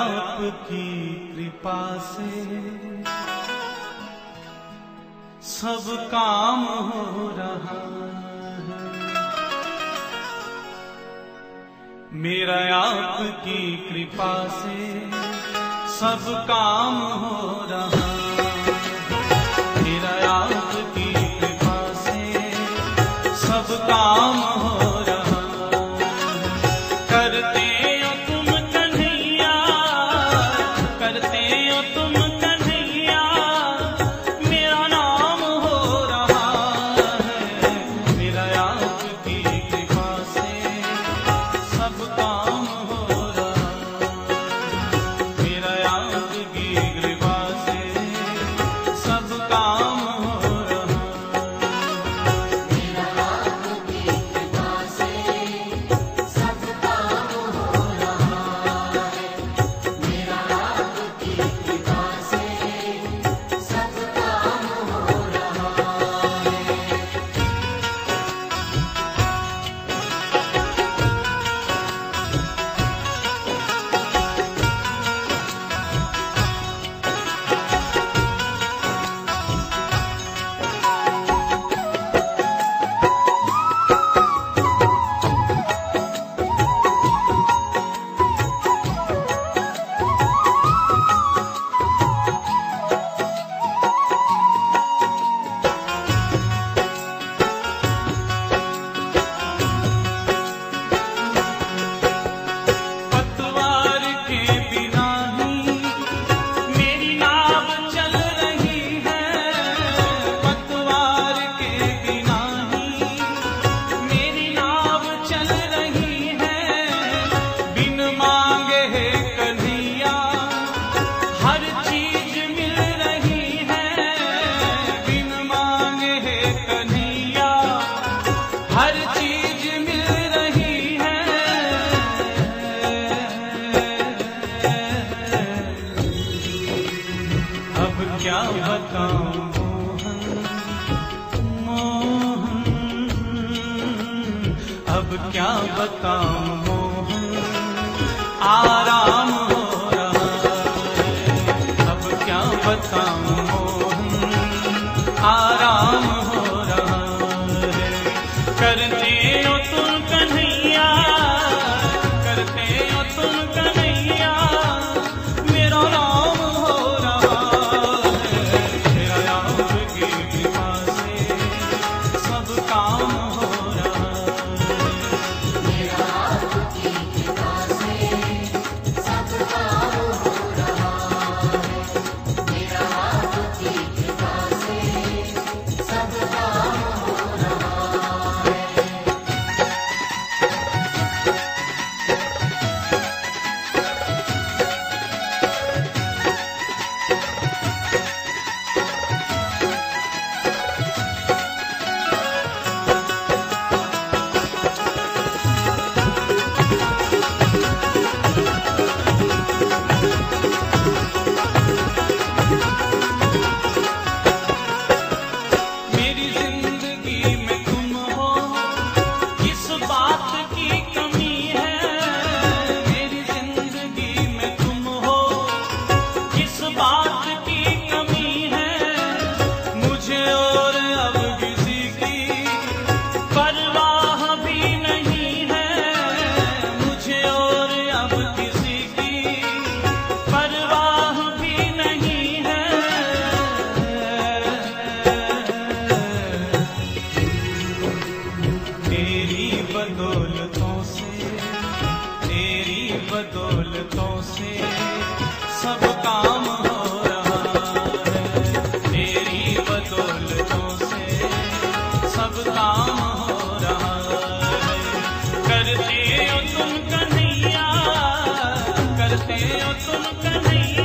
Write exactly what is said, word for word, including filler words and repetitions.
आपकी कृपा से सब काम हो रहा है। मेरा आपकी कृपा से सब काम हो रहा है। मेरा आपकी कृपा से सब काम हो रहा है। करते हो तुम कन्हैया, करते हो तुम कन्हैया, मेरा नाम हो रहा है। मेरा आपकी कृपा से सब काम हो रहा है। मेरा आपकी कृपा से सब काम हो रहा है। मेरा आपकी कृपा से सब काम हो रहा है। मेरा आपकी कृपा से सब काम हो रहा है। पतवार के बिना ही मेरी नाव चल रही है। पतवार के बिना ही मेरी नाव चल रही है। बिन मांगे है कन्हैया हर चीज मिल रही है। बिन मांगे है कन्हैया हर चीज मिल रही है। अब क्या बताऊं मोहन, मोहन, अब क्या बताऊं मोहन, आराम हो रहा है। अब क्या बताऊं मोहन, आराम हो रहा है। करते हो तुम कन्हैया, करते हो तुम कन्हैया, मेरा नाम हो रहा है। मेरा आपकी कृपा से सब काम हो रहा है। मेरा आपकी कृपा से सब काम हो रहा है। मेरा आपकी कृपा से सब काम हो रहा है। मेरी जिंदगी में तुम हो, किस बात की कमी है। मेरी जिंदगी में तुम हो, किस बात की कमी है। मुझे और अब किसी की परवाह भी नहीं है। मुझे और अब किसी की परवाह भी नहीं है। तेरी बदौलतों से, तेरी बदौलतों से सब काम हो रहा है। तेरी बदौलतों से सब काम हो रहा है। करते हो तुम कन्हैया, करते हो तुम कन्हैया,